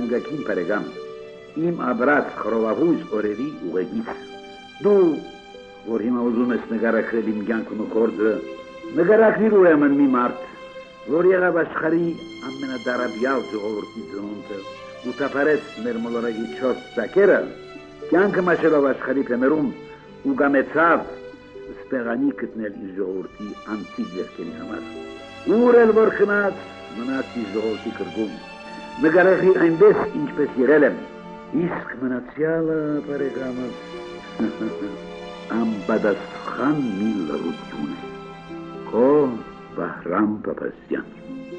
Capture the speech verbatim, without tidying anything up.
զանգակին բարեկամ, իմ ապրած խռովահույս օրերի ուղեկից։ Դու, որ հիմա ուզում ես նկարագրել իմ կյանքն ու գործը, նկարագրիր ուրեմն մի մարդ, որ եղավ աշխարհի ամենադարաբյալ ժողովրդի ծնունդը ու թափարեց մեր մոլորակի չորս ծակերը, կյանքը մաշելով աշխարհի փեմերում ու գամեցավ սպեղանի գտնել իր ժողովրդի անտիկ ձեռքերի համար։ Ուր էլ որ խնաց, մնաց իր ժողովրդի կրկում։ Նկարագրի այնպես, ինչպես եղել եմ, իսկ մնացյալը բարեկամս անպատասխան մի լռություն է։ Քո Վահրամ Պապազյան։